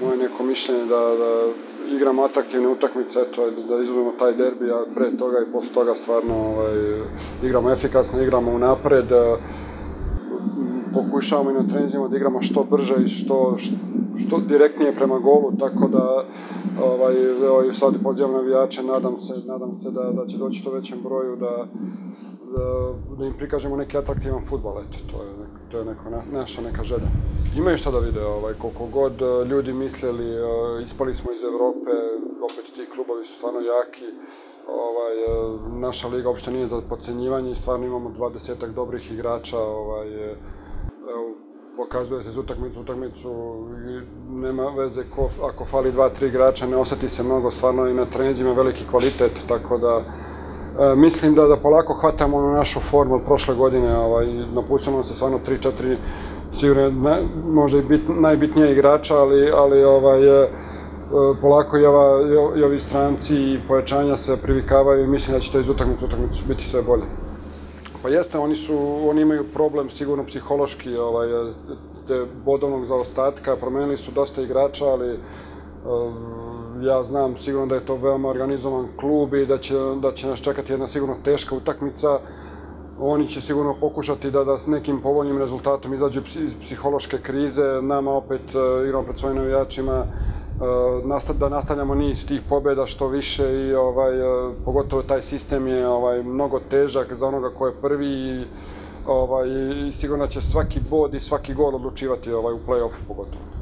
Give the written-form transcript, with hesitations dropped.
moje neko mišljenje da igramo atraktivne utakmice, da izgubimo taj derbi, a pre toga i posle toga stvarno igramo efikasno, igramo unapred, pokušavamo i na treninzima da igramo što brže i što direktnije prema golu, tako da sad pozivam navijače, nadam se da će doći to većem broju, da im prikažemo neki atraktivan fudbal, eto, to je naša neka želja. Imaju šta da vide, koliko god ljudi mislili, ispali smo iz Evrope, opet ti klubovi su stvarno jaki, naša liga uopšte nije za podcenjivanje i stvarno imamo 20-ak dobrih igrača, pokazuje se iz utakmicu, nema veze ako fali 2-3 igrača, ne osjeti se mnogo, stvarno i na treninzima veliki kvalitet, tako da mislim da polako hvatamo našu formu od prošle godine, napustilo nam se stvarno 3-4 sigurno možda i najbitnija igrača, ali polako i ovi stranci i pojačanja se privikavaju i mislim da će to iz utakmicu biti sve bolje. Pa jeste, oni imaju problem sigurno psihološki, te bodovnog zaostatka, promenili su dosta igrača, ali ja znam sigurno da je to veoma organizovan klub i da će nas čekati jedna sigurno teška utakmica. Oni će sigurno pokušati da s nekim povoljnim rezultatom izađu iz psihološke krize, nama opet igramo pred svojim navijačima, da nastavljamo niz tih pobjeda što više i pogotovo taj sistem je mnogo težak za onoga ko je prvi i sigurno će svaki bod i svaki gol odlučivati u play-offu pogotovo.